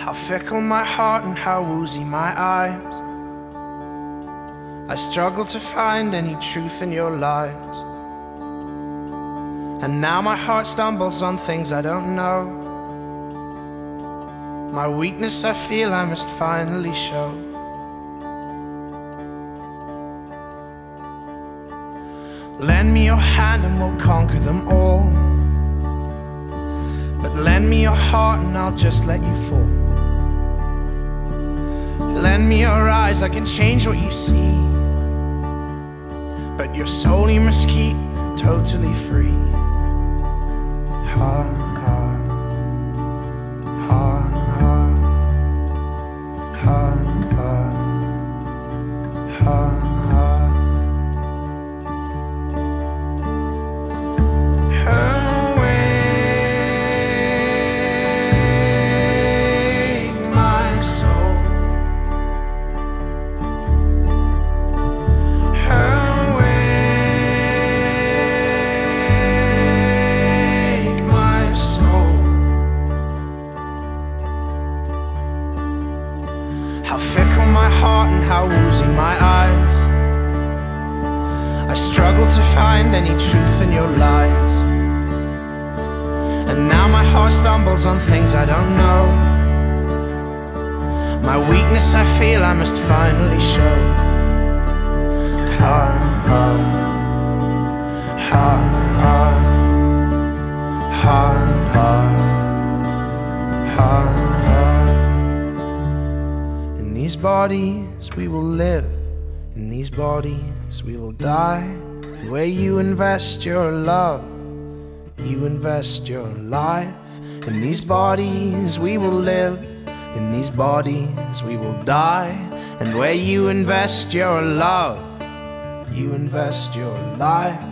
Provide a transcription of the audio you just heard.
How fickle my heart and how woozy my eyes. I struggle to find any truth in your lies. And now my heart stumbles on things I don't know. My weakness I feel I must finally show. Lend me your hand and we'll conquer them all. But lend me your heart and I'll just let you fall. Lend me your eyes, I can change what you see. But your soul you must keep totally free. Ha, ha, ha, ha, ha, ha, ha, ha. How fickle my heart and how woozy my eyes. I struggle to find any truth in your lies. And now my heart stumbles on things I don't know. My weakness I feel I must finally show. Ha, ha, ha, ha, ha, ha, ha, ha. In these bodies we will live, in these bodies we will die. Where you invest your love, you invest your life. In these bodies we will live, in these bodies we will die. And where you invest your love, you invest your life.